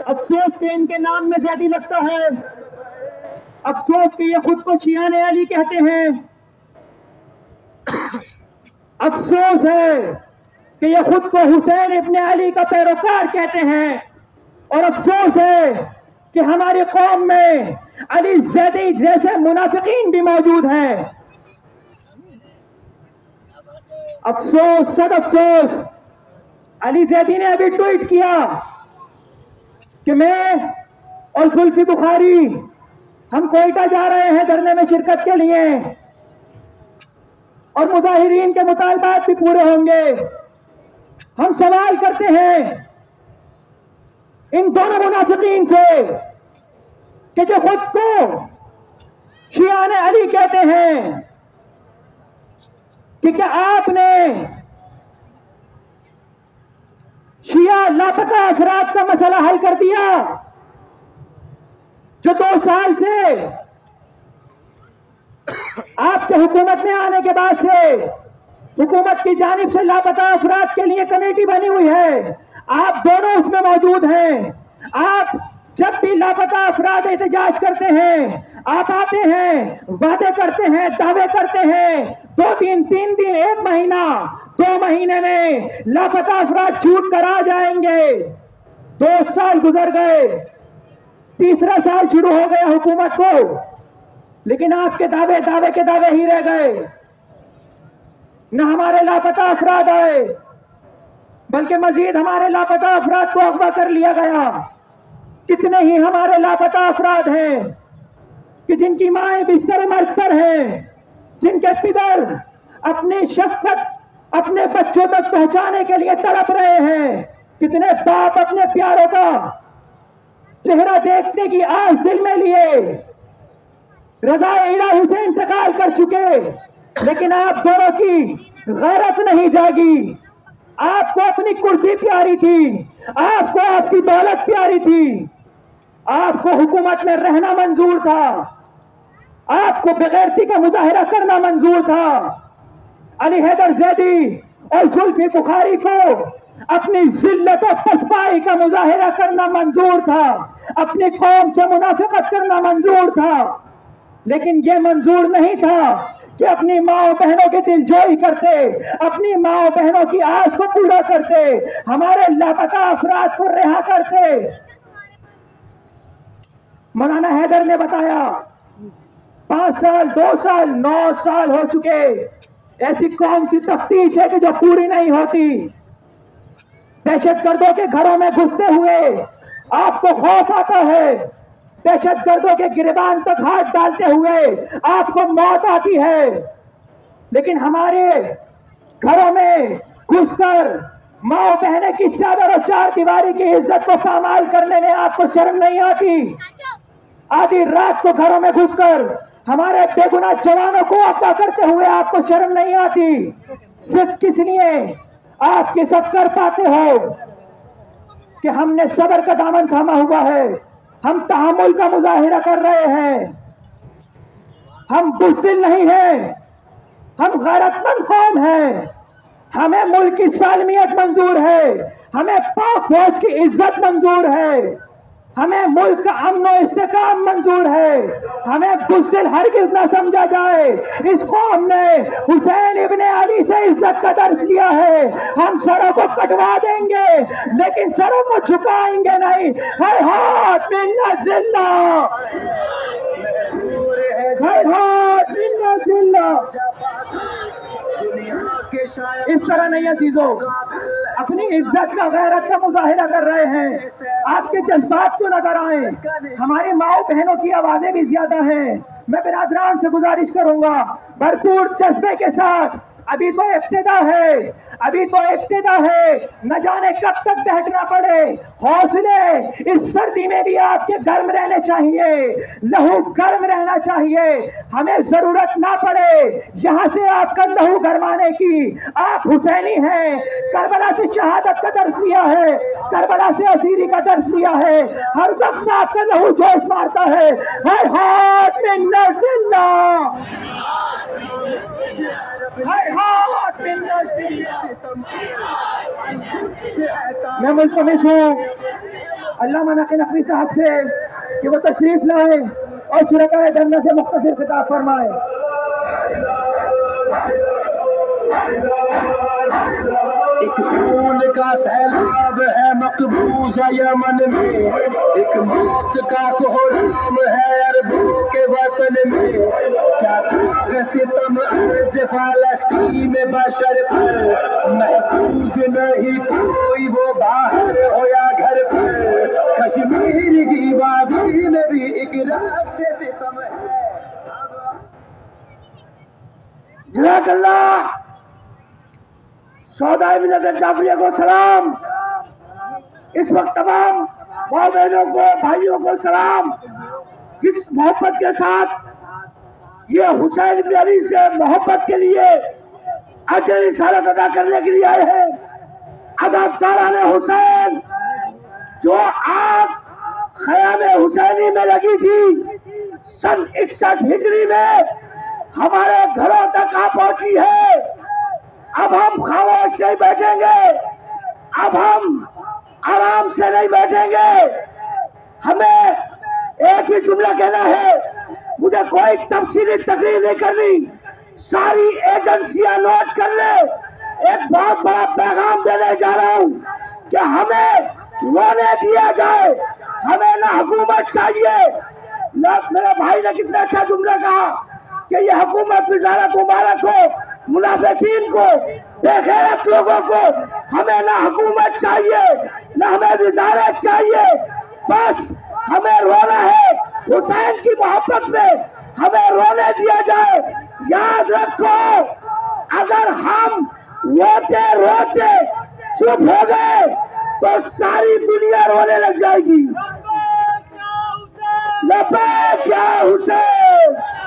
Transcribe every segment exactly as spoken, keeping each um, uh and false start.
افسوس کہ ان کے نام میں زیادی لگتا ہے، افسوس کہ یہ خود کو شیعان علی کہتے ہیں، افسوس ہے کہ یہ خود کو حسین ابن علی کا پیروکار کہتے ہیں، اور افسوس ہے کہ ہماری قوم میں علی زیدی جیسے منافقین بھی موجود ہیں۔ افسوس، صد افسوس۔ علی زیدی نے ابھی ٹویٹ کیا کہ میں اور زلفی بخاری ہم کوئٹہ جا رہے ہیں دھرنے میں شرکت کے لیے، اور مظاہرین کے مطالبات بھی پورے ہوں گے۔ ہم سوال کرتے ہیں ان دونوں منافقین سے کہ جو خود کو شیعان علی کہتے ہیں، کہ کیا آپ نے شیعہ لاپتہ افراد کا مسئلہ حل کر دیا جو دو سال سے آپ کے حکومت میں آنے کے بعد سے حکومت کی جانب سے لاپتہ افراد کے لیے کمیٹی بنی ہوئی ہے؟ آپ دونوں اس میں موجود ہیں۔ آپ جب بھی لاپتہ افراد احتجاج کرتے ہیں، آپ آتے ہیں، وعدے کرتے ہیں، دعوے کرتے ہیں، دو تین تین دن ایک مہینہ دو مہینے میں لاپتہ افراد چھوٹ کر آ جائیں گے۔ دو سال گزر گئے، تیسرا سال شروع ہو گیا حکومت کو، لیکن آپ کے دعوے دعوے کے دعوے ہی رہ گئے۔ نہ ہمارے لاپتہ افراد آئے، بلکہ مزید ہمارے لاپتہ افراد کو اغوا کر لیا گیا۔ کتنے ہی ہمارے لاپتہ افراد ہیں کہ جن کی مائیں بستر مرگ پر ہیں، جن کے پدر اپنی شفقت اپنے بچوں تک پہنچانے کے لیے تڑپ رہے ہیں۔ کتنے باپ اپنے پیاروں کا چہرہ دیکھنے کی آس دل میں لیے رضا الہی سے انتقال کر چکے، لیکن آپ دونوں کی غیرت نہیں جاگی۔ آپ کو اپنی کرسی پیاری تھی، آپ کو آپ کی دولت پیاری تھی، آپ کو حکومت میں رہنا منظور تھا، آپ کو بغیرتی کا مظاہرہ کرنا منظور تھا۔ علی حیدر زیدی اور زلفی بخاری کو اپنی ذلت و پسپائی کا مظاہرہ کرنا منظور تھا، اپنی قوم سے منافقت کرنا منظور تھا، لیکن یہ منظور نہیں تھا کہ اپنی ماں بہنوں کی دل جوئی کرتے، اپنی ماں بہنوں کی آس کو پورا کرتے، ہمارے لاپتہ افراد کو رہا کرتے۔ مولانا حیدر نے بتایا پانچ سال دو سال نو سال ہو چکے، ایسی قوم کی تفتیش ہے کہ جو پوری نہیں ہوتی۔ دہشت گردوں کے گھروں میں گھستے ہوئے آپ کو خوف آتا ہے، دہشت گردوں کے گریبان تک ہاتھ ڈالتے ہوئے آپ کو موت آتی ہے، لیکن ہمارے گھروں میں گھس کر ماں بہنیں کی چادر اور چار دیواری کی عزت کو پامال کرنے میں آپ کو شرم نہیں آتی؟ آدھی رات کو گھروں میں گھس کر ہمارے بے گناہ جوانوں کو اغوا کرتے ہوئے آپ کو شرم نہیں آتی؟ صرف کس لیے آپ یہ سب کر پاتے ہو کہ ہم نے صبر کا دامن تھاما ہوا ہے، ہم تحمل کا مظاہرہ کر رہے ہیں، ہم بزدل نہیں ہیں، ہم غیرت مند قوم ہیں، ہمیں ملک کی سالمیت منظور ہے، ہمیں پاک فوج کی عزت منظور ہے، ہمیں ملک کا امن و استحکام منظور ہے، ہمیں بزدل ہرگز نہ سمجھا جائے۔ اس قوم نے حسین ابن علی سے عزت کا درس لیا ہے، ہم سروں کو کٹوا دیں گے لیکن سروں کو جھکائیں گے نہیں۔ ہر ہاتھ منا ذلہ، ہر ہاتھ منا ذلہ۔ اس طرح نہیں عزیزو، اپنی عزت کا غیرت کا مظاہرہ کر رہے ہیں، آپ کے جذبات کو نظر آئیں، ہماری ماں بہنوں کی آوازیں بھی زیادہ ہیں۔ میں برادران سے گزارش کروں گا بھرپور جذبے کے ساتھ، ابھی تو ابتدا ہے، ابھی تو ابتدا ہے، نہ جانے کب تک بیٹھنا پڑے، حوصلے اس سردی میں بھی آپ کے گرم رہنے چاہیے، لہو گرم رہنا چاہیے، ہمیں ضرورت نہ پڑے یہاں سے آپ کا لہو گرمانے کی۔ آپ حسینی ہیں، کربلا سے شہادت کا درس لیا ہے، کربلا سے اسیری کا درس لیا ہے، ہر وقت آپ کا لہو جوش مارتا ہے۔ ہر ہاتھ میں نزلہ، ہر ہاتھ میں نزلہ۔ میں ملتمس ہوں अल्लामा नकी नकवी साहब से कि वो तशरीफ लाए और शुरकाए धरना से मुख्तसर खिताब फरमाए। एक खून का सैलाब है मकबूजा यमन में, एक मौत का कोहराम है अरबों के वतन में। क्या खाक सितम अर्ज़ फ़लस्तीन में बशर पर, महफूज नहीं कोई वो बाहर हो या घर पर। कश्मीर की वादी में भी एक रात से सितम है। जज़ाकल्लाह सौदाए मिलत जाफरिया को सलाम। इस वक्त तमाम माँ बहनों को भाइयों को सलाम, जिस मोहब्बत के साथ ये हुसैन बिन अली से मोहब्बत के लिए अजर रिसालत अदा करने के लिए आए हैं। अदाकारान हुसैन जो आग खयाम हुसैनी में लगी थी सन इकसठ हिजरी में हमारे घरों तक आ पहुंची है। अब हम खामोश नहीं बैठेंगे, अब हम आराम से नहीं बैठेंगे। हमें एक ही जुमला कहना है, मुझे कोई तफसीली तकरीर नहीं करनी, सारी एजेंसियां नोट कर ले। एक बहुत बड़ा पैगाम देने जा रहा हूं कि हमें रोने दिया जाए, हमें ना हुकूमत चाहिए ना। मेरे भाई ने कितना अच्छा जुमला कहा कि ये हुकूमत वजारत मुबारक हो मुनाफिकीन को, बेगैरत लोगों को। हमें ना हुकूमत चाहिए ना हमें वजारत चाहिए, बस हमें रोना है हुसैन की मोहब्बत में, हमें रोने दिया जाए। याद रखो, अगर हम रोते रोते चुप हो गए तो सारी दुनिया रोने लग जाएगी। लब्बैक या हुसैन,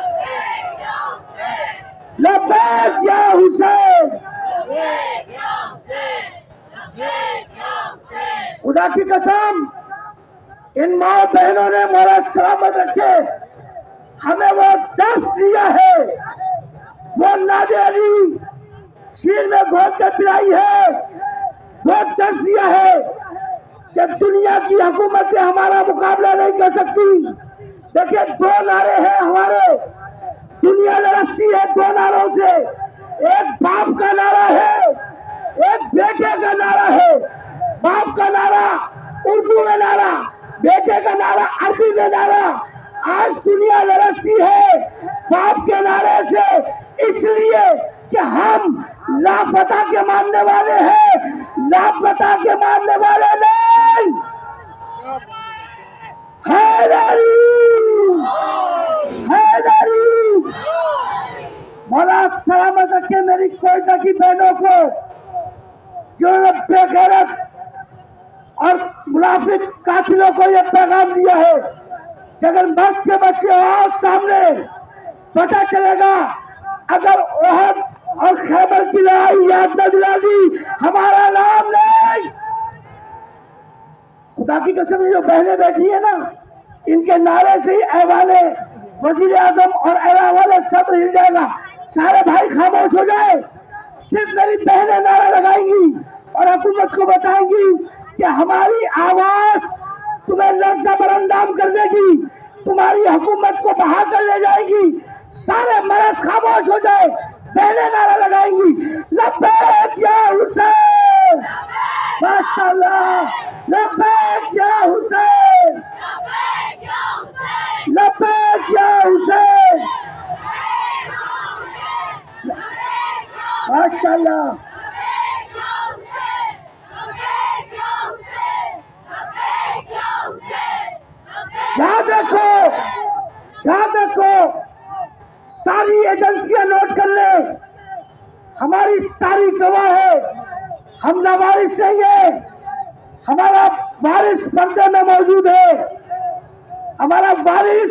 लब्बैक या हुसैन। खुदा की कसम, इन माँ बहनों ने मोरा सलामत रखे, हमें वो दर्द दिया है, वो नादे अली शीर में घोल कर पिलाई है, वो दर्द दिया है कि दुनिया की हुकूमत से हमारा मुकाबला नहीं कर सकती। देखिए, दो नारे हैं हमारे, दुनिया लड़ती है दो नारों से। एक बाप का नारा है, एक बेटे का नारा है। बाप का नारा उर्दू में नारा, बेटे का नारा अरबी में नारा। आज दुनिया लड़ती है बाप के नारे से, इसलिए कि हम लापता के मानने वाले हैं, लापता के मानने वाले नहीं। हैदरी, हैदरी। मौला सलामत रखे मेरी कोयटा की बहनों को, जिन्होंने बेगैरत और मुनाफिक कातिलों को यह पैगाम दिया है कि अगर मर्द के बच्चे आओ सामने, पता चलेगा अगर ओहद और खैबर की लड़ाई याद न दिला दी, हमारा नाम नहीं। खुदा की कसम, जो बहनें बैठी है ना, इनके नारे से ही ऐवाने वजीर आजम और ऐवाने सब्र हिल जाएगा। सारे भाई खामोश हो जाए, सिर्फ मेरी बहनें नारा लगाएंगी और हुकूमत को बताएंगी कि हमारी आवाज तुम्हें लज्जा बरंदाम कर देगी, तुम्हारी हुकूमत को बहा कर ले जाएगी। सारे मर्द खामोश हो जाए, बहनें नारा लगाएंगी, लब्बैक या हुसैन, माशाअल्लाह, लब्बैक या हुसैन, लब्बैक या हुसैन, माशाअल्लाह। याद रखो, याद रखो, सारी एजेंसियां नोट कर ले, हमारी तारीख गवाह है, हम लावारिस नहीं है, हमारा वारिस पर्दे में मौजूद है, हमारा वारिस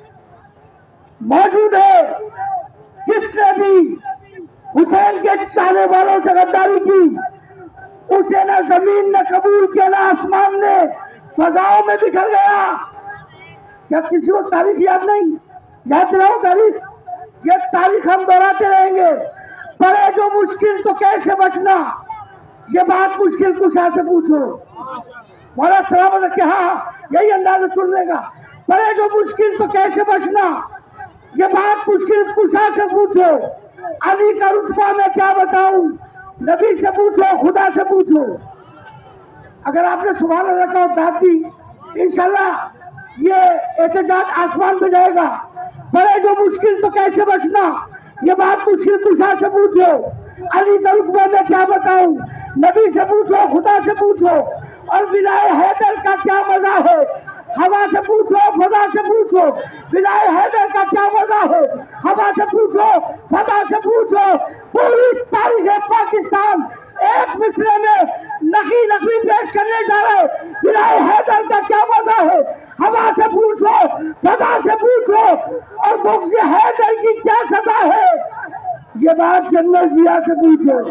मौजूद है। जिसने भी हुसैन के चाहने वालों से गद्दारी की, उसे न जमीन ने कबूल किया, न आसमान ने, फजाओं में बिखर गया। क्या किसी को तारीख याद नहीं? याद दिलाओ तारीख, ये तारीख हम दोहराते रहेंगे। पड़े जो मुश्किल तो कैसे बचना, ये बात मुश्किल कुशा से पूछो। मौला सलामत ने कहा यही अंदाजा सुनने का। बड़े जो मुश्किल तो कैसे बचना, ये बात मुश्किल कुशा से पूछो। अली का रुतबा मैं क्या बताऊं, नबी से पूछो, खुदा से पूछो। अगर आपने सुभान अल्लाह का दाद दी, इंशाल्लाह ये एहतजाज आसमान पे जाएगा। बड़े जो मुश्किल तो कैसे बचना, ये बात मुश्किल कुशा से पूछो। अली का रुतबा मैं क्या बताऊं, नबी से पूछो, खुदा से पूछो। और विलाय हैदर का क्या मजा है, हवा से पूछो, फजा से पूछो। विलाय हैदर का क्या मजा है, हवा से पूछो, फजा से पूछो। पूरी तारीख पाकिस्तान एक मिसरे में नकी नकली पेश करने जा रहे। विलाय हैदर का क्या मजा है, हवा से पूछो, फजा से पूछो। और बुग़्ज़ हैदर की क्या सजा है, ये बात जनरल जिया से पूछो।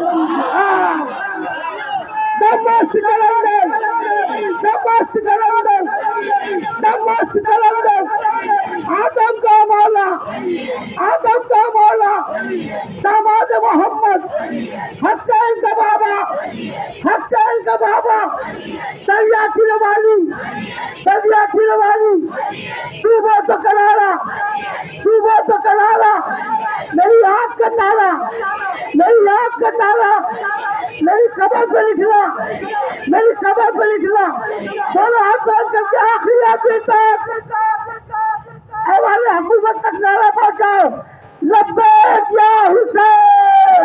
दमस्त कलंदर, दमस्त कलंदर, दमस्त कलंदर, आदम का मौला, आदम का मौला, दामाद मोहम्मद, हसनैन का बाबा, हसनैन का बाबा, दरिया की रवानी, दरिया की रवानी। डूबो तो करारा, डूबो तो करारा, मेरी आँख का तारा, मेरी आँख का तारा, मेरी कबर पे लिखना, मेरी कबर पे लिखना। दोनों हाथ बांध करके आखिरी आखिरी तक हमारे हुकूमत तक नारा पहुंचाओ, लब्बैक या हुसैन,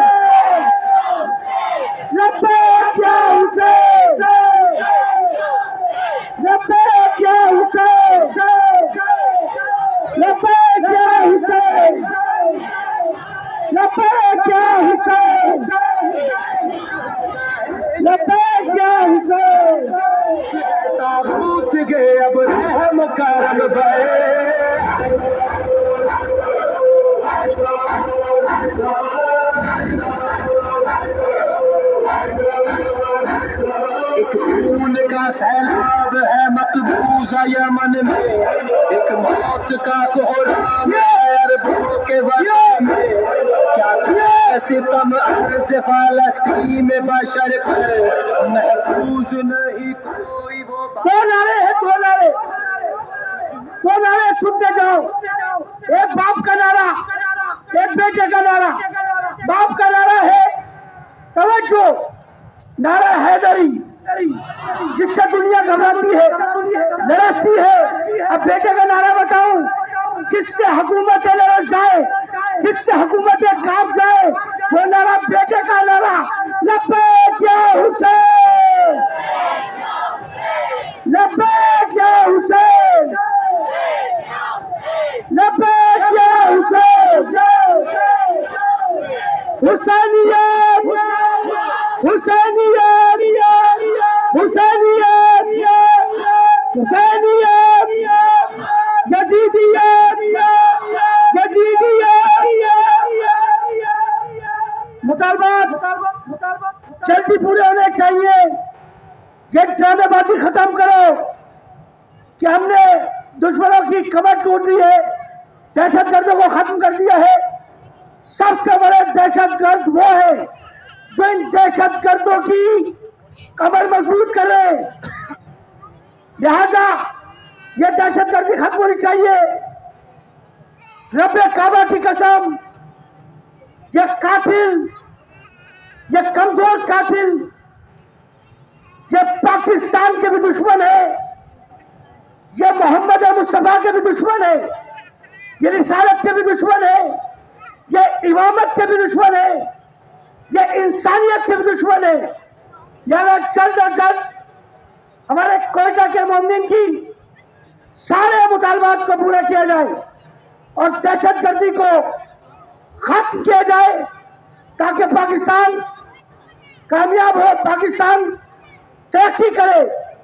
लब्बैक या हुसैन, लब्बैक या हुसैन, लब्बैक या हुसैन, लब्बैक या हुसैन, लब्बैक या हुसैन। ताबूत गए अब रहम करम भरे, एक खून का सैलाब है मकबूजा यमन में, एक मौत का कोहराम है अरबों के वतन में। क्या सितम अर्ज़ फ़लस्तीन में बशर पर महफूज नहीं कोई वो। दो नारे हैं, दो नारे, दो नारे सुनते जाओ। एक बाप का नारा, एक बेटे का नारा। बाप का नारा है तवज्जो, नारा हैदरी, जिससे दुनिया घबराती है, लड़ती है। अब बेटे का नारा बताऊं, जिससे हुकूमत लड़स जाए, जिससे हुकूमत कांप जाए, वो नारा बेटे का नारा, लब्बैक या हुसैन, लब्बैक या हुसैन, लब्बैक या हुसैन। हुसैनियत, हुसैनियत, हुसैनियत, हुसैनियत, यजीदियत, यजीदियत। मुतालबात जल्दी पूरे होने चाहिए। ये ड्रामेबाजी खत्म करो कि हमने दुश्मनों की कमर तोड़ दी है, दहशतगर्दों को खत्म कर दिया है। सबसे बड़े दहशतगर्द वो है जो इन दहशतगर्दों की कमर मजबूत करे। लिहाजा ये दहशतगर्दी खत्म होनी चाहिए। रब्बे काबा की कसम, ये कातिल, ये कमजोर कातिल, ये पाकिस्तान के भी दुश्मन है, ये मोहम्मद मुस्तफा के भी दुश्मन है, ये रिसालत के भी दुश्मन है, ये इमामत के भी दुश्मन है, ये इंसानियत के भी दुश्मन है। यानी जल्द अज जल्द हमारे कोयटा के मोमिन की सारे मुतालबात को पूरा किया जाए और दहशतगर्दी को खत्म किया जाए, ताकि पाकिस्तान कामयाब हो, पाकिस्तान तरक्की करे।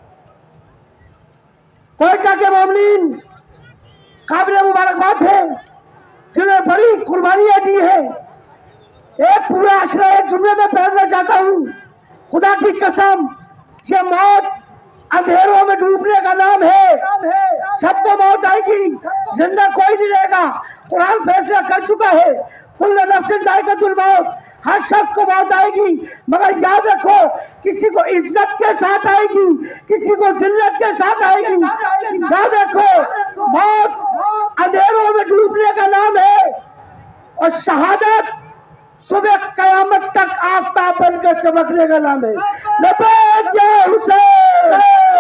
कोयटा के मोमिन काबिल मुबारकबाद है, जिन्हें बड़ी कुर्बानियां दी है। एक पूरा अशरा एक जुमले में पहनना चाहता हूँ, खुदा की कसम, ये मौत अंधेरों में डूबने का नाम है। सबको मौत आएगी, जिंदा कोई नहीं रहेगा। कुरान फैसला कर चुका है, कुल्लु नफ्सिन ज़ाइक़तुल मौत। ہر شخص کو موت آئے گی، مگر یاد رکھو کسی کو عزت کے ساتھ آئے گی، کسی کو ذلت کے ساتھ آئے گی۔ یاد رکھو موت اندھیروں میں ڈوبنے کا نام ہے، اور شہادت صبح قیامت تک آفتاب بن کر چمکنے کا نام ہے۔ لبیک یا حسین،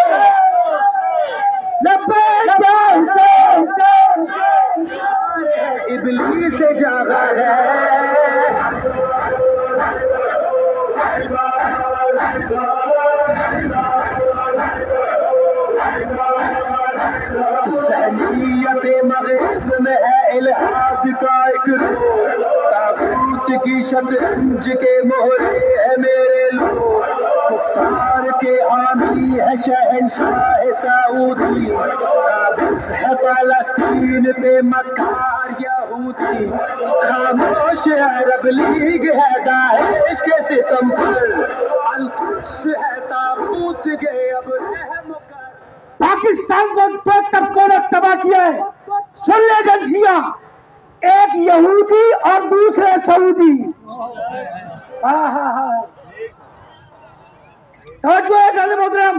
لبیک یا حسین۔ ابلیس سے جاگا ہے، سہلیت مغرب میں ہے الہاد کا ایک روح، تاغوت کی شطرنج کے مہرے ہے میرے لوگ، کفار کے حامی ہے شہنشاہ سعودی، قابض ہے فلسطین پہ مکار یہودی، خاموش ہے عرب لیگ ہے داعش کے ستم پر، القدس ہے تاغوت کے اب رحم کر۔ پاکستان کو دو طبقوں نے تباہ کیا ہے، سن لے جنسیاں، ایک یہودی اور دوسرے سعودی۔ ہاں ہاں ہاں توجہ ہے جناب محترم،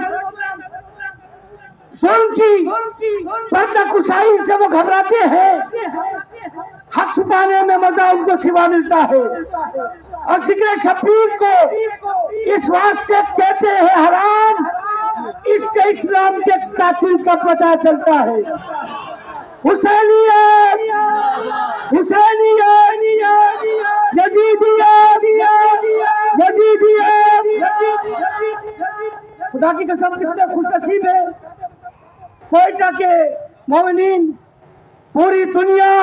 ظلم کی پردہ کشائی سے وہ گھبراتے ہیں، حق چھپانے میں مزہ ان کو سوا ملتا ہے، اور ذکر شبیر کو اس واسطے کہتے ہیں حرام، اس سے اسلام کے قاتل کا پتہ چلتا ہے۔ حسینیت، حسینیت، یزیدیت، یزیدیت۔ خدا کی قسم کتنے خوش نصیب ہے کوئٹہ کے مومنین، پوری دنیا،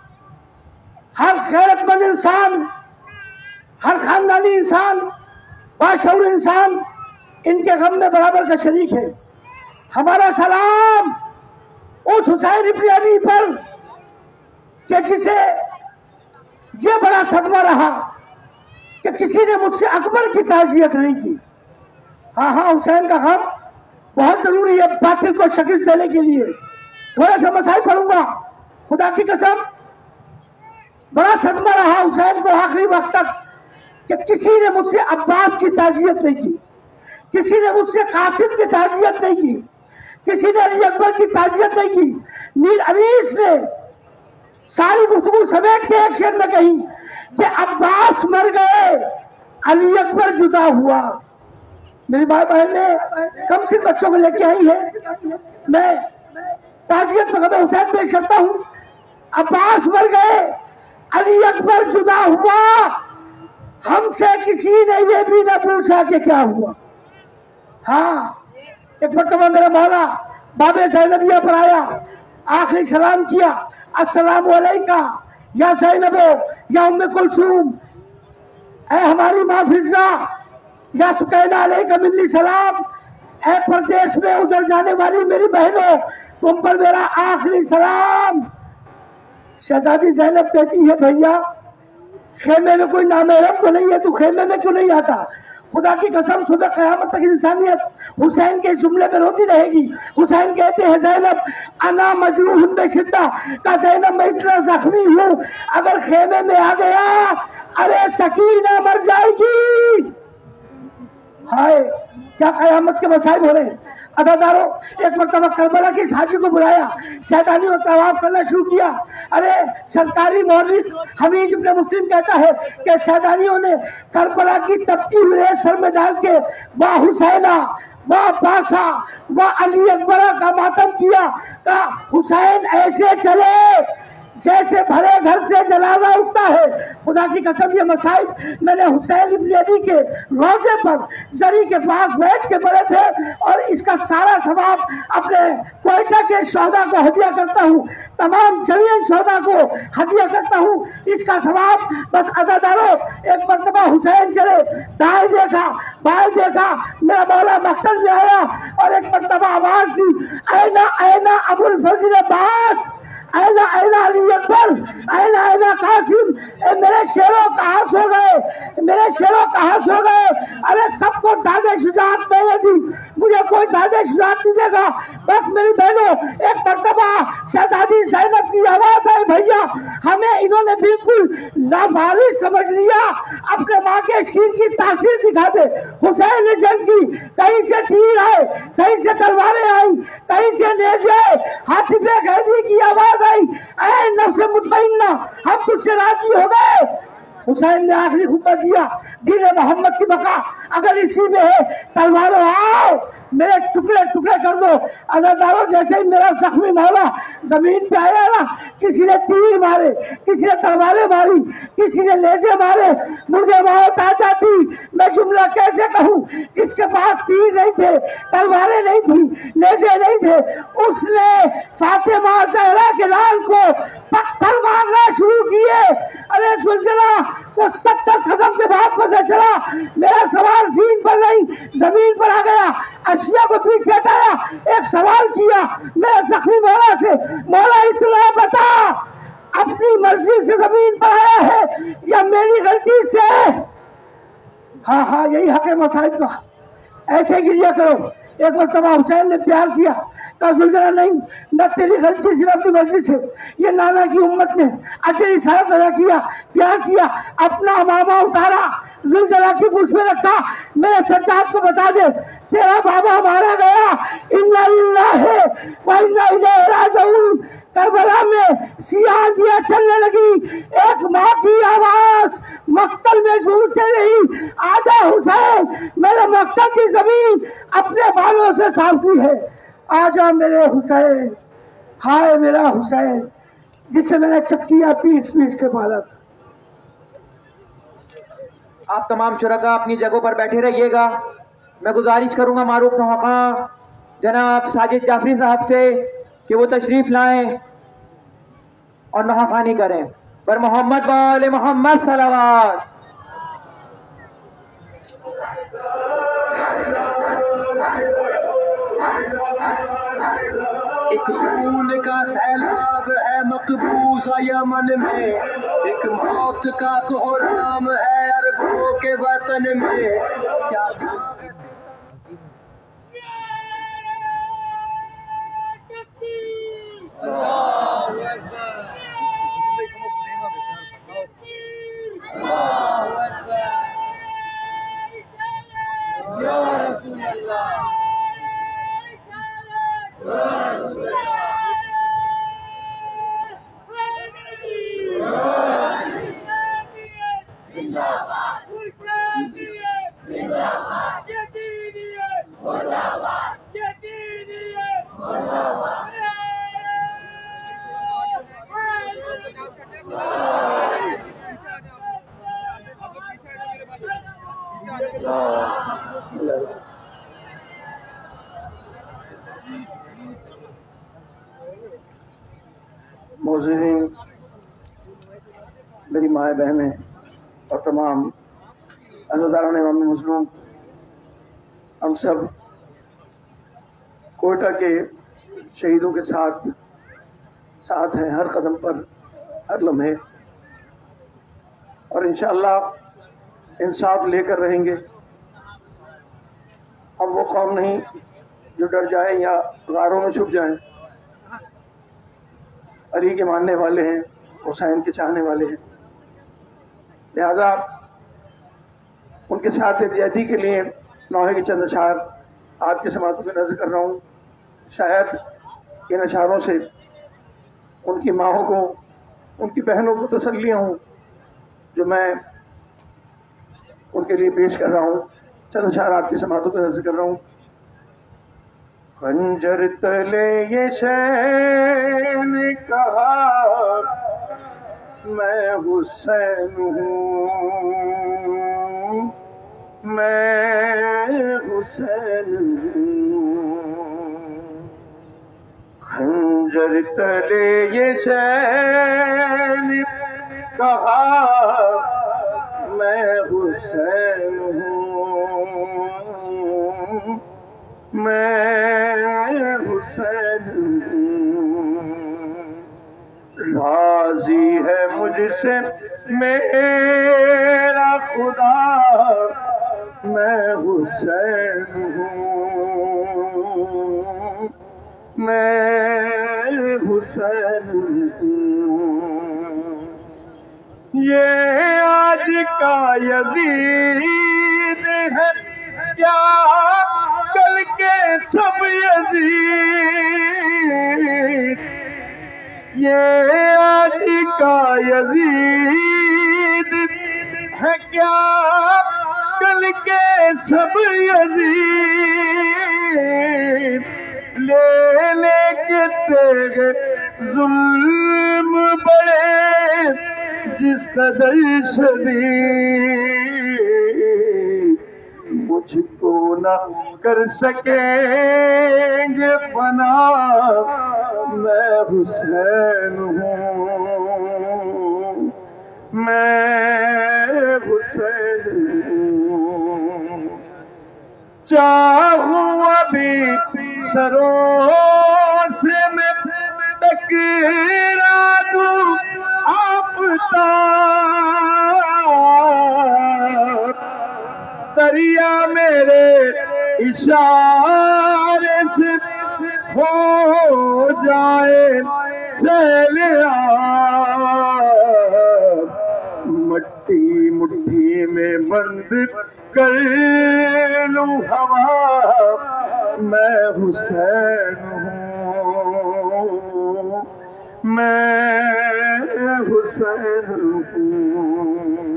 ہر غیرت مند انسان، ہر خاندانی انسان، باشعور انسان ان کے غم میں برابر کا شریک ہے۔ ہمارا سلام اس حسین ابن علی پر کہ جسے یہ بڑا صدمہ رہا کہ کسی نے مجھ سے اکبر کی تعزیت نہیں کی۔ ہاں ہاں حسین کا غم بہت ضروری ہے باطل کو شکست دینے کے لیے۔ تھوڑا سا مسائل پڑھوں گا، خدا کی قسم بڑا صدمہ رہا حسین کو آخری وقت تک کہ کسی نے مجھ سے عباس کی تعزیت نہیں کی، کسی نے مجھ سے قاسم کی تعزیت نہیں کی، کسی نے علی اکبر کی تعزیت نہیں کی۔ میر انیس نے ساری گفتگو سمیٹ کے ایک شعر میں کہی کہ عباس مر گئے علی اکبر جدا ہوا۔ میری بھائی بہن نے کم سے بچوں کو لے کے آئی ہے، میں تعزیت میں خبر حسین پیش کرتا ہوں۔ عباس مر گئے علی اکبر جدا ہوا، ہم سے کسی نے یہ بھی نہ پوچھا کہ کیا ہوا۔ ہاں ایک مرتبہ میرا مولا باب زینبیہ پر آیا، آخری سلام کیا، السلام علیکہ یا زینب یا ام کلثوم، اے ہماری ماں فضہ، یا سکینہ علیکہ منی سلام، اے پردیس میں ادھر جانے والی میری بہنوں تم پر میرا آخری سلام۔ شہزادی زینب کہتی ہے بھیا خیمے میں کوئی نامحرم تو نہیں ہے، تو خیمے میں کیوں نہیں آتا؟ خدا کی قسم صبح قیامت تک انسانیت حسین کے جملے میں روتی رہے گی۔ حسین کہتے ہیں زینب انا مجروح بشدہ، کہ زینب میں اتنا زخمی ہوں اگر خیمے میں آ گیا ارے سکینہ مر جائے گی۔ ہائے کیا قیامت کے مسائل ہو رہے ہیں۔ عزاداروں ایک مرتبہ کربلا کی حاجی کو بلایا، شیطانیوں نے طواف کرنا شروع کیا۔ ارے سرکاری مورخ حمید ابن مسلم کہتا ہے کہ شیطانیوں نے کربلا کی تپتی ہوئی سر میں ڈال کے واہ حسینہ واہ باسا واہ علی اکبر کا ماتم کیا، کہا حسین ایسے چلے جیسے بھرے گھر سے جنازہ اٹھتا ہے۔ خدا کی قسم یہ مسائل میں نے حسین ابن علی کے روضے پر زری کے پاس بیٹھ کے پڑھے تھے، اور اس کا سارا ثواب اپنے کوئٹہ کے شہداء کو ہدیہ کرتا ہوں، تمام جمعین شہداء کو ہدیہ کرتا ہوں۔ اس کا ثواب بس عزاداروں ایک مرتبہ حسین چلے، دائیں دیکھا بائیں دیکھا، میرا مولا مقتل میں آیا اور ایک مرتبہ آواز دی اینا اینا ابو الفضل عباس، اینا اینا علی اکبر، اینا اینا قاسم، اے میرے شیروں کہاں سو گئے، میرے شیروں کہاں سو گئے؟ ارے سب کو داد شجاعت میں نے دی، مجھے کوئی داد شجاعت نہیں دے گا۔ بس میری بہنوں، ایک مرتبہ شہزادی زینب کی آواز آئی، بھیا ہمیں انہوں نے بالکل لافاری سمجھ لیا، اپنے ماں کے شیر کی تاثیر دکھا دے۔ حسین نے جنگ کی، کہیں سے تیر آئے، کہیں سے تلواریں آئی، کہیں سے نیزے، حاطب غیبی کی آواز آئی، اے نفس مطمئنہ ہم تجھ سے راضی ہو گئے۔ حسین نے آخری خطبہ دیا، دین محمد کی بقا اگر اسی میں ہے، تلواروں آؤ میرے ٹکڑے ٹکڑے کر دو۔ عزاداروں، جیسے ہی میرا زخمی مولا زمین پہ آیا نا، کسی نے تیر مارے، کسی نے تلواریں ماری، کسی نے نیزے مارے، مجھے موت آ جاتی۔ میں جملہ کیسے کہوں؟ جس کے پاس تیر نہیں تھے، تلواریں نہیں تھی، نیزے نہیں تھے، اس نے فاطمہ زہرا کے لال کو پتھر مارنا شروع کیے۔ ارے زلزلہ تو ستر قدم کے بعد پتہ چلا میرا سوال زین پر نہیں زمین پر آ گیا۔ اشیاء کو پیچھے ہٹایا، ایک سوال کیا میرے زخمی مولا سے، مولا اطلاع بتا، اپنی مرضی سے زمین پر آیا ہے یا میری غلطی سے؟ ہاں ہاں یہی حق ہے مصائب کا، ایسے گریا کرو۔ ایک مرتبہ حسین نے پیار کیا، کہا زلزلہ نہیں، نہ تیری غلطی صرف اپنی مرضی سے، یہ نانا کی امت نے اجر اشارت ادا کیا، پیار کیا، اپنا امامہ اتارا، زلزلہ کی پوچھ میں رکھا، میرے سجاد کو بتا دے تیرا بابا مارا گیا، انا للہ و انا الیہ راجعون۔ کربلا میں سیاہ دیا چلنے لگی، ایک ماں کی آواز مقتل میں گونجتے رہی، آجا حسین، میرے مقتل کی زمین اپنے بالوں سے صاف کی ہے، آجا میرے حسین، ہائے میرا حسین جسے میں نے چکیاں پیس پیس کے مالا تھا۔ آپ تمام شرکاء اپنی جگہوں پر بیٹھے رہیے گا۔ میں گزارش کروں گا معروف نوحقاں جناب ساجد جعفری صاحب سے کہ وہ تشریف لائیں اور نوحہ کریں۔ پر محمد وآل محمد صلوات۔ ایک خون کا سیلاب ہے مقبوضہ یمن میں، ایک موت کا کوہرام ہے عربوں کے وطن میں، کیا معززین، میری مائیں بہنیں اور تمام عزاداران امام مظلوم، ہم سب کوئٹہ کے شہیدوں کے ساتھ ساتھ ہیں، ہر قدم پر، ہر لمحے، اور انشاءاللہ انصاف لے کر رہیں گے۔ ہم وہ قوم نہیں جو ڈر جائیں یا غاروں میں چھپ جائیں۔ علی کے ماننے والے ہیں، حسین کے چاہنے والے ہیں، لہذا ان کے ساتھ یکجہتی کے لیے نوحے کے چند اشعار آپ کے سماعتوں میں نظر کر رہا ہوں۔ شاید ان اشعاروں سے ان کی ماؤں کو، ان کی بہنوں کو تسلیاں ہوں جو میں ان کے لیے پیش کر رہا ہوں۔ چند اشعار آپ کی سماعتوں میں نظر کر رہا ہوں۔ خنجر تلے یہ شین کہا میں حسین ہوں، میں حسین ہوں۔ خنجر تلے یہ شین کہا میں حسین ہوں، میں حسین ہوں۔ جسے میرا خدا میں حسین ہوں، میں حسین ہوں۔ یہ آج کا یزید ہے کیا کل کے سب یزید، یہ آج کا یزید ہے کیا کل کے سب یزید، لے لے کے تیرے ظلم بڑے جس قدر شدید، مجھ کو نہ کر سکیں گے فنا میں حسین ہوں، میں حسین ہوں۔ چاہوں ابھی سروں سے میں ٹکرا دوں آفتاب، دریا میرے اشارے سے ہو جائے سیل آب، مٹی مٹھی میں بند کر لوں ہوا میں حسین ہوں، میں حسین ہوں۔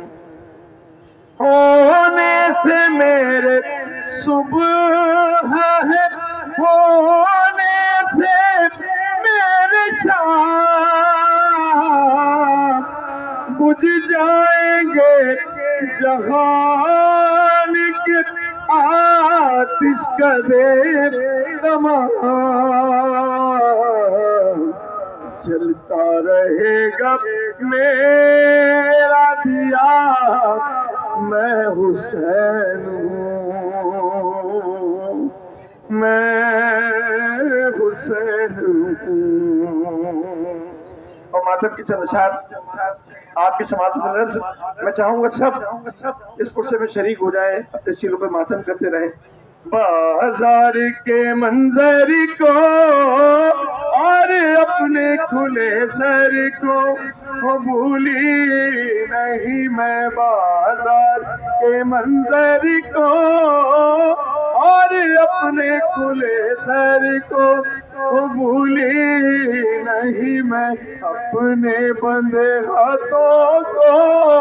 ہونے سے میرے صبح ہے، ہونے سے میرے شام، بجھ جائیں گے جہان کے آتش کا دیر تمام، چلتا رہے گا میرا دیا میں حسین ہوں، میں حسین ہوں۔ اور ماتم کی چند اشعار آپ کی سماعت میں نظر میں چاہوں گا سب اس پرسے میں شریک ہو جائے، اپنے سیروں پہ ماتم کرتے رہے۔ بازار کے منظر کو اور اپنے کھلے سر کو بھولی نہیں میں، بازار کے منظر کو اور اپنے کھلے سر کو بھولی نہیں میں، اپنے بندے ہاتھوں کو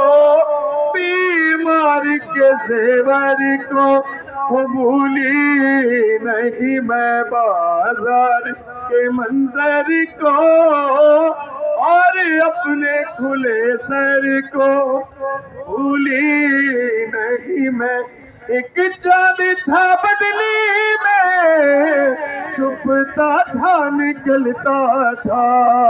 بیمار کے زیور کو بھولی نہیں میں، بازار کے منظر کو اور اپنے کھلے سر کو بھولی نہیں میں۔ ایک چاند تھا بدلی میں چھپتا تھا نکلتا تھا،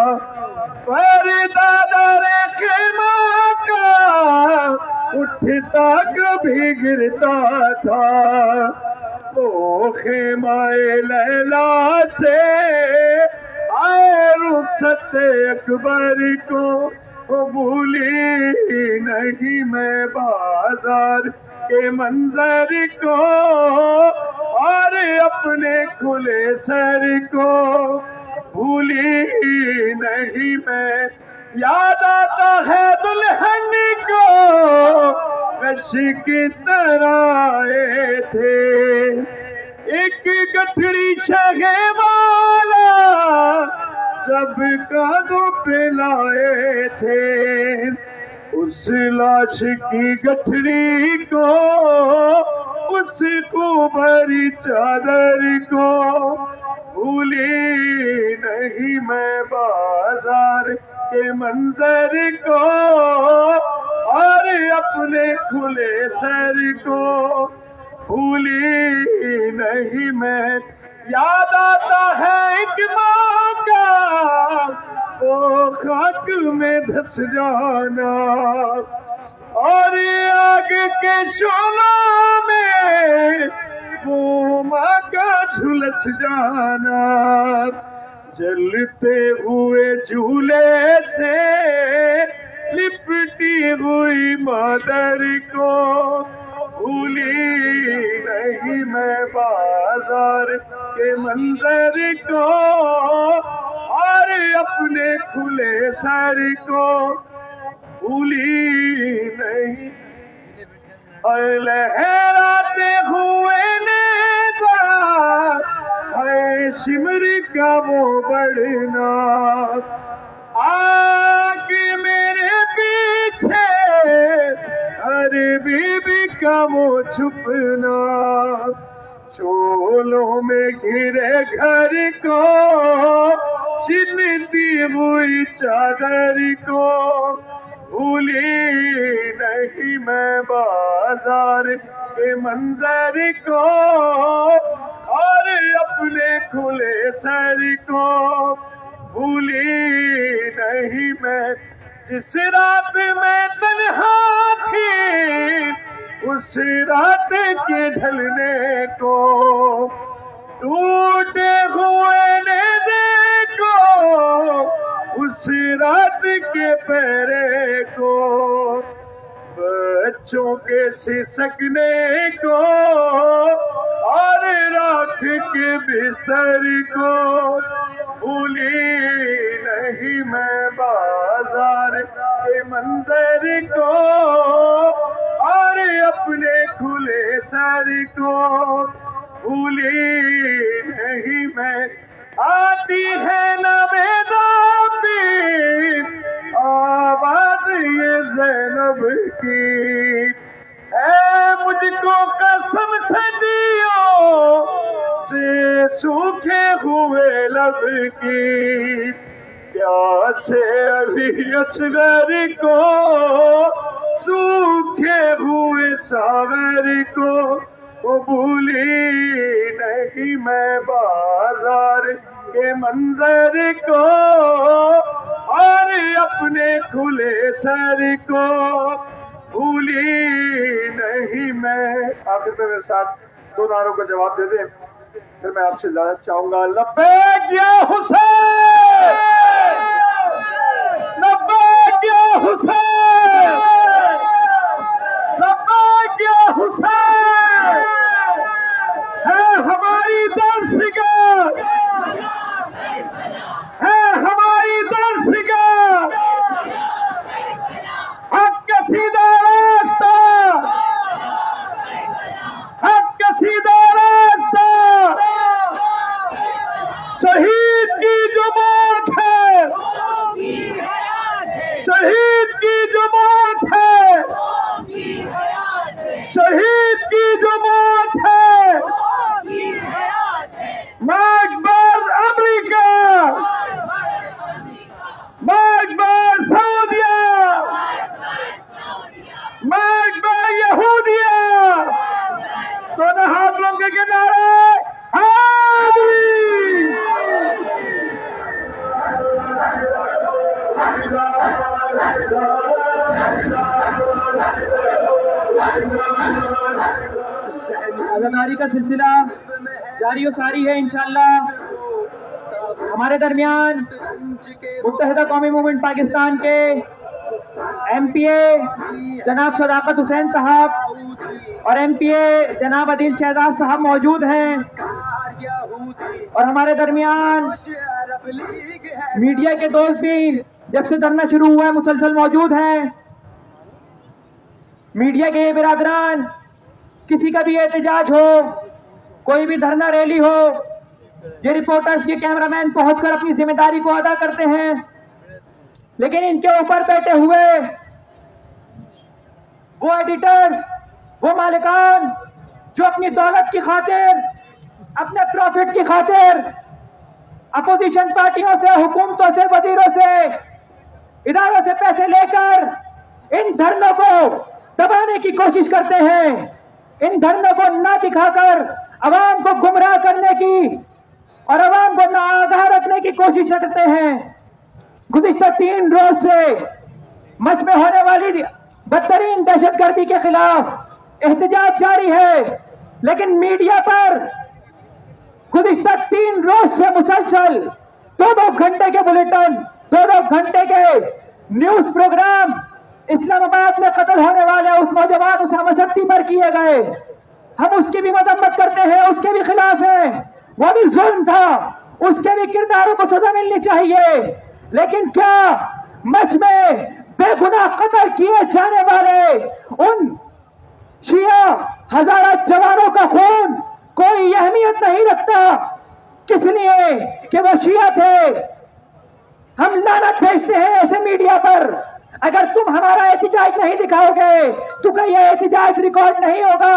پردہ در خیمہ کا اٹھتا کبھی گرتا تھا، وہ خیمہ لیلا سے آئے رخصت اکبر کو بھولی نہیں میں، بازار کے منظر کو اور اپنے کھلے سر کو بھولی نہیں میں۔ یاد آتا ہے دلہن کو کش کس طرح آئے تھے، ایک گٹھڑی شگے والا جب کاندھوں پہ لائے تھے، اس لاش کی گٹھڑی کو اس کو بھری چادر کو بھولی نہیں میں، بازار کے منظر کو اور اپنے کھلے سر کو بھولی نہیں میں۔ یاد آتا ہے ایک ماں کا وہ خاک میں دھس جانا، اور آگ کے شعلوں میں وہ ماں کا جھلس جانا، جلتے ہوئے جھولے سے लिपटी हुई मदर को भूली नहीं मैं बाजार के मंजर को और अपने खुले सर को भूली नहीं। लहराते हुए ने है सिमर का वो बढ़ना आगे मेरे पीछे अरे बीबी का वो छुपना चोलों में घिरे घर को छिनती हुई चादर को भूली नहीं मैं बाजार के मंजर को और अपने खुले सर को भूली नहीं मैं। जिस रात में तन्हा थी उस रात के ढलने को टूटे हुए ने देखो उस रात के पहरे को बच्चों के सिसकने को और राख के बिस्तर को भूली नहीं मैं बाजार के मंजर को और अपने खुले सर को भूली नहीं मैं। आती है नवेदाबी आवाज ये ज़ैनब की है मुझको कसम सदियों से सूखे हुए लब की प्यासे अली असगर को सूखे हुए सागर को वो भूली नहीं मैं बाजार के मंजर को और अपने खुले सर को भूली नहीं मैं। आखिर में मेरे साथ दो नारों का जवाब दे दें फिर मैं आपसे जाना चाहूंगा। लब्बैक या हुसैन, लब्बैक या हुसैन, लब्बैक या हुसैन है हमारी दर्शगाह, है हमारी दर्शगाह, हक का सीधा रास्ता, हक का सीधा रास्ता, शहीद की जो मौत है, शहीद की जो मौत है, शहीद की जो मौत है, मकबर अमेरिका, मकबर सऊदिया, मकबर यहूदिया, दोनों हाथों के किनारे आज़ादारी का सिलसिला जारी और सारी है इंशाअल्लाह। हमारे दरमियान मुत्तहिदा कौमी मूवमेंट पाकिस्तान के एम पी ए जनाब सदाकत हुसैन साहब और एम पी ए जनाब अदील शहजाद साहब मौजूद हैं और हमारे दरमियान मीडिया के दोस्त भी जब से धरना शुरू हुआ है मुसलसल मौजूद हैं। मीडिया के ये बिरादरान किसी का भी एहतजाज हो, कोई भी धरना रैली हो, ये रिपोर्टर्स ये कैमरामैन पहुंचकर अपनी जिम्मेदारी को अदा करते हैं, लेकिन इनके ऊपर बैठे हुए वो एडिटर्स, वो मालिकान जो अपनी दौलत की खातिर, अपने प्रॉफिट की खातिर अपोजिशन पार्टियों से, हुकूमतों से, वजीरों से, इदारों से पैसे लेकर इन धरनों को दबाने की कोशिश करते हैं, इन धरनों को ना दिखाकर अवाम को गुमराह करने की और अवाम को ना आगाह रखने की कोशिश करते हैं। गुज़िश्ता तीन रोज से मच में होने वाली बदतरीन दहशतगर्दी के खिलाफ एहतजाज जारी है, लेकिन मीडिया पर गुज़िश्ता तीन रोज से मुसलसल दो दो घंटे के बुलेटिन, दो दो घंटे के न्यूज प्रोग्राम اسلام آباد میں قتل ہونے والے اس نوجوان اسامہ سکتی پر کیے گئے، ہم اس کی بھی مذمت کرتے ہیں، اس کے بھی خلاف ہیں، وہ بھی ظلم تھا، اس کے بھی کرداروں کو سزا ملنی چاہیے، لیکن کیا مچ میں بے گناہ قتل کیے جانے والے ان شیعہ ہزارہ جوانوں کا خون کوئی اہمیت نہیں رکھتا؟ کس لیے کہ وہ شیعہ تھے؟ ہم لعنت بھیجتے ہیں ایسے میڈیا پر، اگر تم ہمارا احتجاج نہیں دکھاؤ گے تو کہ یہ احتجاج ریکارڈ نہیں ہوگا۔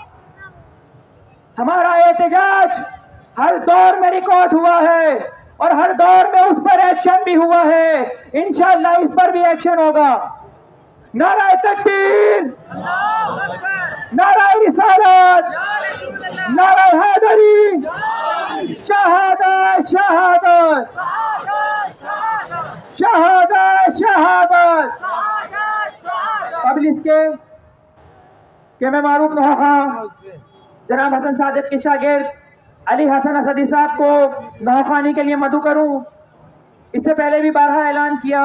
ہمارا احتجاج ہر دور میں ریکارڈ ہوا ہے اور ہر دور میں اس پر ایکشن بھی ہوا ہے، انشاءاللہ اس پر بھی ایکشن ہوگا۔ نعرہ تکبیر، نعرہ رسالت، نعرہ حیدری، شہادت شہادت شہادت شہادت۔ قبل اس کے کہ میں معروف نوخان جناب حسن صادق کے شاگرد علی حسن اسدی صاحب کو نوخانی کے لیے مدعو کروں، اس سے پہلے بھی بارہا اعلان کیا،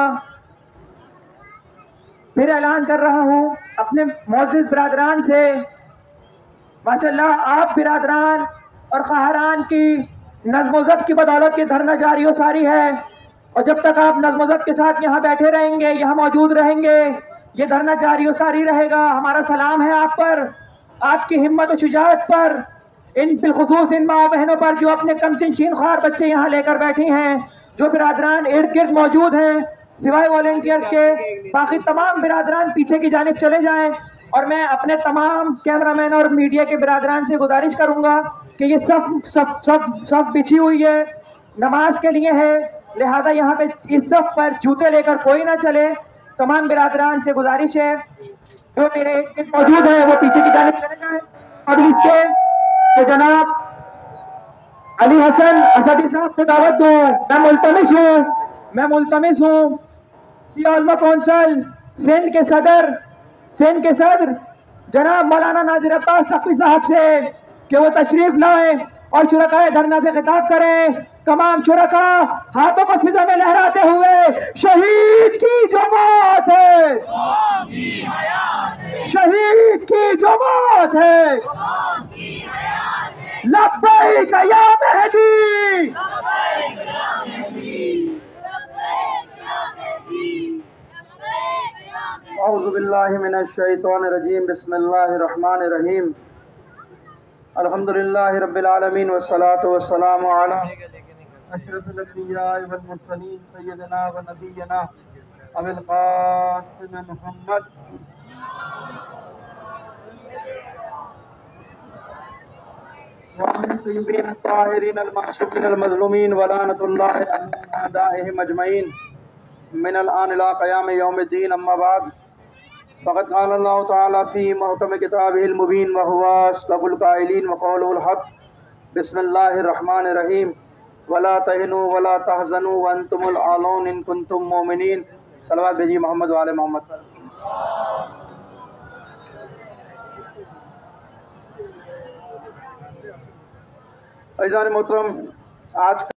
پھر اعلان کر رہا ہوں اپنے معزز برادران سے، ماشاءاللہ آپ برادران اور خواہران کی نظم و ضبط کی بدولت یہ دھرنا جاری و ساری ہے، اور جب تک آپ نظم و ضبط کے ساتھ یہاں بیٹھے رہیں گے، یہاں موجود رہیں گے، یہ دھرنا جاری و ساری رہے گا۔ ہمارا سلام ہے آپ پر، آپ کی ہمت و شجاعت پر، ان بالخصوص ان ماں بہنوں پر جو اپنے کم چنشین خوار بچے یہاں لے کر بیٹھی ہیں، جو برادران ارد گرد موجود ہیں سوائے والنٹیئرز کے، باقی تمام برادران پیچھے کی جانب چلے جائیں، اور میں اپنے تمام کیمرہ مین اور میڈیا کے برادران سے گزارش کروں گا کہ یہ سب سب سب سب بچھی ہوئی ہے، نماز کے لیے ہے، لہذا یہاں پہ اس صف پر جوتے لے کر کوئی نہ چلے۔ تمام برادران سے گزارش ہے جو میرے موجود ہیں وہ پیچھے کی جانب چلے جائیں۔ اب اس کے کہ جناب علی حسن اسدی صاحب کو دعوت دوں، میں ملتمس ہوں میں ملتمس ہوں شیعہ علماء کونسل سندھ کے صدر سندھ کے صدر جناب مولانا ناظر عباس تقوی صاحب سے کہ وہ تشریف لائیں اور شرکائے دھرنا سے خطاب کریں۔ تمام شرکاء ہاتھوں کو فضا میں لہراتے ہوئے، شہید کی جماعت ہے، شہید کی جماعت ہے، لبیک یا مہدی، اعوذ باللہ من الشیطان الرجیم، بسم اللہ الرحمن الرحیم، الحمدللہ رب العالمین والصلاة والسلام علی اشرف الانبیاء والمرسلین سیدنا و نبینا ابی القاسم محمد وعلى الطیبین الطاہرین المعصومین المظلومین ولعنۃ اللہ علی اعدائہم اجمعین من الآن الى قیام یوم الدین، اما بعد فقد قال اللہ تعالی فی محکم کتابہ المبین وہو اصدق القائلین وقولہ الحق، بسم اللہ الرحمن الرحیم، ولا تہنوا ولا تحزنوا وانتم الاعلون ان کنتم مؤمنین۔ صلوات بھیجیے محمد وعلی محمد۔ عزیزان محترم، آج